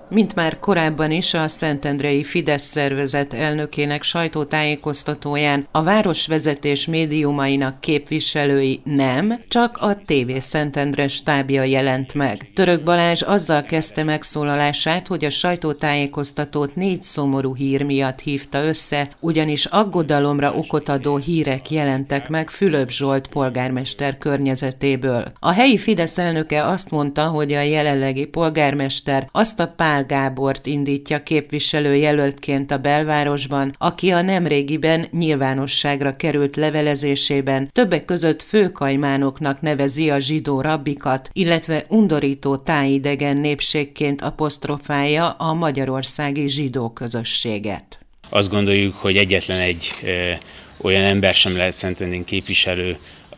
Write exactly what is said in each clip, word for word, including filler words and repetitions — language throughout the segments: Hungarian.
Mint már korábban is, a szentendrei Fidesz szervezet elnökének sajtótájékoztatóján a városvezetés médiumainak képviselői nem, csak a té vé Szentendre stábja jelent meg. Török Balázs azzal kezdte megszólalását, hogy a sajtótájékoztatót négy szomorú hír miatt hívta össze, ugyanis aggodalomra okot adó hírek jelentek meg Fülöp Zsolt polgármester környezetéből. A helyi Fidesz elnöke azt mondta, hogy a jelenlegi polgármester azt a Pál Gábort indítja képviselőjelöltként a belvárosban, aki a nemrégiben nyilvánosságra került levelezésében többek között főkajmánoknak nevezi a zsidó rabbikat, illetve undorító tájidegen népségként apostrofálja a magyarországi zsidó közösséget. Azt gondoljuk, hogy egyetlen egy ö, olyan ember sem lehet Szentendrén képviselő,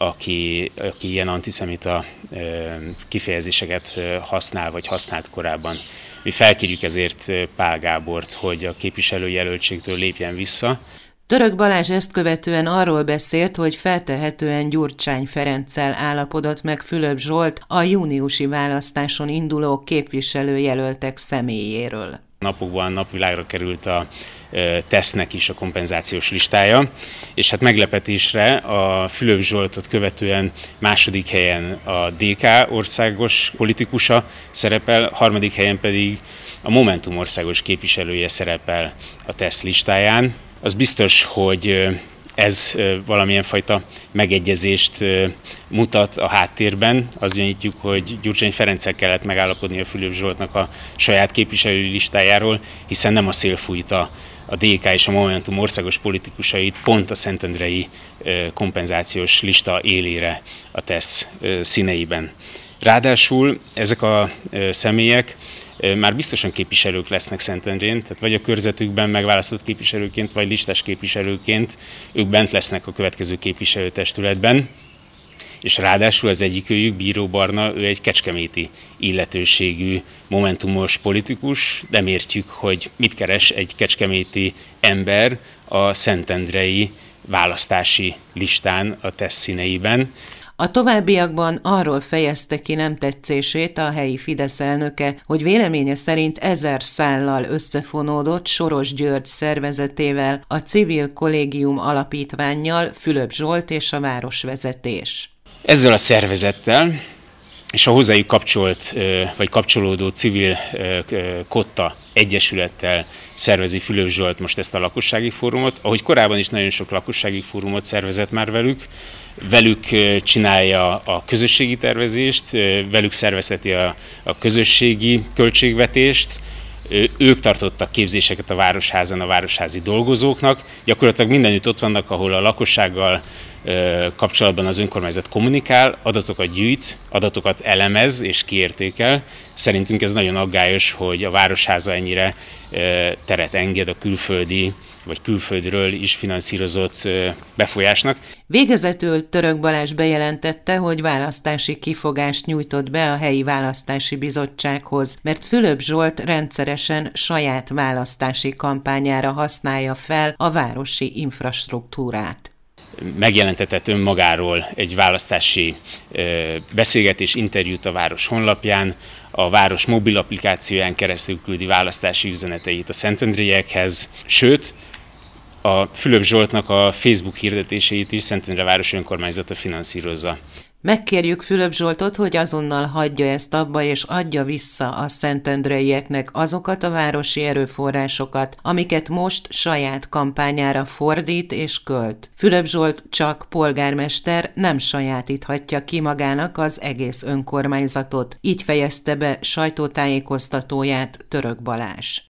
aki, aki ilyen antiszemita ö, kifejezéseket használ, vagy használt korábban. Mi felkérjük ezért Pál Gábort, hogy a képviselőjelöltségtől lépjen vissza. Török Balázs ezt követően arról beszélt, hogy feltehetően Gyurcsány Ferenccel állapodott meg Fülöp Zsolt a júniusi választáson induló képviselőjelöltek személyéről. Napokban napvilágra került a tesznek is a kompenzációs listája, és hát meglepetésre a Fülöp Zsoltot követően második helyen a dé ká országos politikusa szerepel, harmadik helyen pedig a Momentum országos képviselője szerepel a teszt listáján. Az biztos, hogy ez valamilyen fajta megegyezést mutat a háttérben. Azt gyanítjuk, hogy Gyurcsány Ferenccel kellett megállapodni a Fülöp Zsoltnak a saját képviselői listájáról, hiszen nem a szél fújta a dé ká és a Momentum országos politikusait pont a szentendrei kompenzációs lista élére a tesz színeiben. Ráadásul ezek a személyek már biztosan képviselők lesznek Szentendrén, tehát vagy a körzetükben megválasztott képviselőként, vagy listás képviselőként ők bent lesznek a következő képviselőtestületben, és ráadásul az egyikőjük, Bíró Barna, ő egy kecskeméti illetőségű momentumos politikus. Nem értjük, hogy mit keres egy kecskeméti ember a szentendrei választási listán a teszt színeiben. A továbbiakban arról fejezte ki nem tetszését a helyi Fidesz elnöke, hogy véleménye szerint ezer szállal összefonódott Soros György szervezetével, a Civil Kollégium alapítvánnyal Fülöp Zsolt és a városvezetés. Ezzel a szervezettel és a hozzájuk kapcsolt vagy kapcsolódó civil Kotta egyesülettel szervezi Fülöp Zsolt most ezt a lakossági fórumot, ahogy korábban is nagyon sok lakossági fórumot szervezett már velük. Velük csinálja a közösségi tervezést, velük szervezheti a, a közösségi költségvetést, ők tartottak képzéseket a Városházan a városházi dolgozóknak. Gyakorlatilag mindenütt ott vannak, ahol a lakossággal kapcsolatban az önkormányzat kommunikál, adatokat gyűjt, adatokat elemez és kiértékel. Szerintünk ez nagyon aggályos, hogy a Városháza ennyire teret enged a külföldi vagy külföldről is finanszírozott befolyásnak. Végezetül Török Balázs bejelentette, hogy választási kifogást nyújtott be a helyi választási bizottsághoz, mert Fülöp Zsolt rendszeresen saját választási kampányára használja fel a városi infrastruktúrát. Megjelentetett önmagáról egy választási beszélgetés, interjút a város honlapján, a város mobil applikációján keresztül küldi választási üzeneteit a szentendréiekhez, sőt, a Fülöp Zsoltnak a Facebook hirdetéseit is Szentendre város önkormányzata finanszírozza. Megkérjük Fülöp Zsoltot, hogy azonnal hagyja ezt abba és adja vissza a szentendreieknek azokat a városi erőforrásokat, amiket most saját kampányára fordít és költ. Fülöp Zsolt csak polgármester, nem sajátíthatja ki magának az egész önkormányzatot. Így fejezte be sajtótájékoztatóját Török Balázs.